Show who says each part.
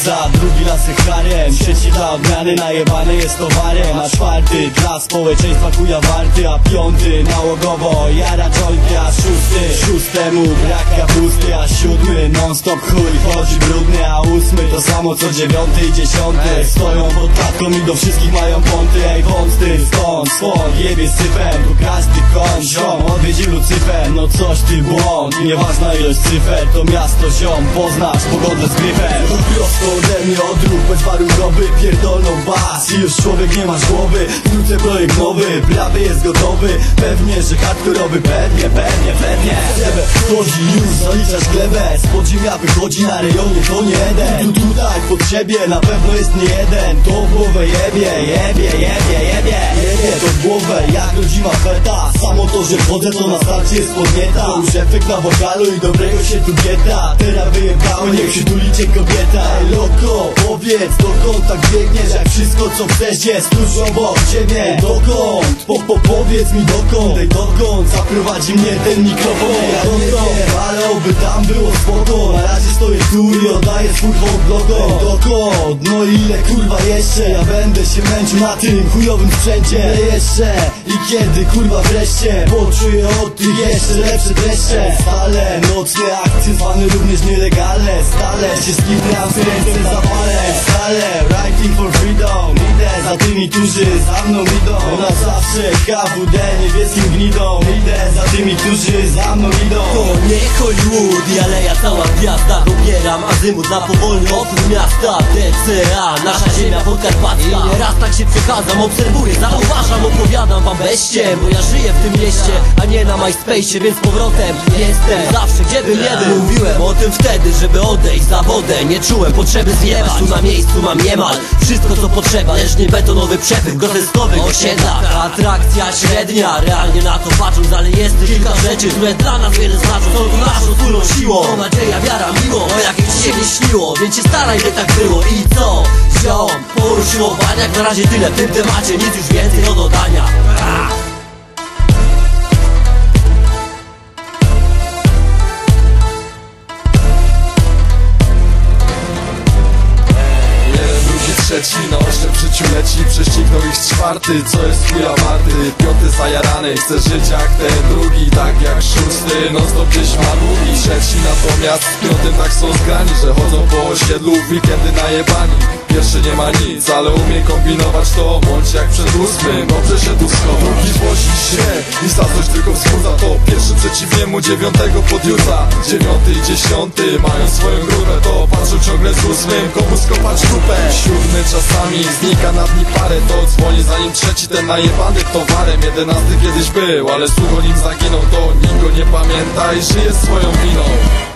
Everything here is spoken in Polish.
Speaker 1: księdza, drugi lasy harem, trzeci dla odmiany, najebany jest towarem, a czwarty dla społeczeństwa chuja warty, a piąty nałogowo jara jointy, a szóstemu brak kapusty, a siódmy non stop chuj chodzi brudny, a ósmy to samo co dziewiąty i dziesiąty. Stoją pod klatką i do wszystkich mają ponty, ej wąsty, stąd, jebie syfem, tu każdy kąt, ziom, odwiedzi Lucyfer, no coś ty błąd, nieważna ilość cyfer, to miasto ziom, poznasz pogodę z gryfem. Prosto ode mnie odruch bezwarunkowy, pierdolną bas i już człowiek nie masz głowy, wkrótce projekt nowy, prawie jest gotowy, pewnie, że hardkorowy, pewnie wchodzi już, zaliczasz glebę, z podziemia wychodzi na rejonie, to nie jeden, tutaj pod ciebie na pewno jest nie jeden, to w głowę jebie to w głowę jak rodzima feta, samo to, że wchodzę to na starcie jest podnieta, to już efekt na wokalu i dobrego się tu gieta, teraz wyjebało, niech przytuli cię kobieta, ej loko, powiedz dokąd tak biegniesz, jak wszystko co chcesz jest tuż obok ciebie, dokąd, powiedz mi dokąd, ej dokąd zaprowadzi mnie ten mikrofon, ja nie wiem, ale oby tam było spoko, na razie stoję tu i oddaję swój hołd logo, dokąd, no ile kurwa jeszcze, ja będę się męczył na tym chujowym sprzęcie, jeszcze i kiedy kurwa wreszcie poczuję od tych jeszcze lepsze dreszcze, stale nocne akcje zwane również nielegalne, stale się skipram, ręce zapalę, stale writing for freedom, idę za tymi, którzy za mną idą, na zawsze KWD niebieskim gnidą, idę za tymi, którzy za mną idą.
Speaker 2: To nie Hollywood i aleja cała gwiazda, dobieram azymut na powolny opór miasta, DCA, nasza ziemia podkarpacka, nieraz tak się przechadzam, obserwuję, zauważam, opowiadam wam beście, bo ja żyję w tym mieście, a nie na MySpace'ie, więc powrotem jestem zawsze, gdzie bym nie był. Mówiłem o tym wtedy, żeby odejść za wodę, nie czułem potrzeby zjebać, tu na miejscu mam niemal wszystko co potrzeba, lecz nie betonowy przepych w groteskowych osiedlach. Atrakcja średnia, realnie na to patrząc, ale jest kilka rzeczy, które dla nas wiele znaczą, są tu naszą wspólną siłą, to nadzieja, wiara, miło, o jakiej ci się nie śniło, więc się staraj, by tak było. I co? Ziom, po usiłowaniach na razie tyle w tym temacie, nic już więcej do dodania.
Speaker 3: Trzeci na oślep w życiu leci, prześcignął ich czwarty, co jest chuja warty. Piąty zajarany, chce żyć jak ten drugi, tak jak szósty, no stop gdzieś ma długi. Trzeci natomiast z piątym tak są zgrani, że chodzą po osiedlu w weekendy najebani. Pierwszy nie ma nic, ale umie kombinować to, bądź jak przed ósmym, dobrze się tu schował. Drugi wozi się i za coś tylko wzbudza, to pierwszy przeciw niemu dziewiątego podjuca. Dziewiąty i dziesiąty mają swoją grupę, to patrzą ciągle z ósmym, komu skopać dupę. Siódmy czasami znika na dni parę, to dzwoni zanim trzeci ten najebany towarem. 11 kiedyś był, ale słuch o nim zaginął, to nikt go nie pamięta i żyje swoją winą.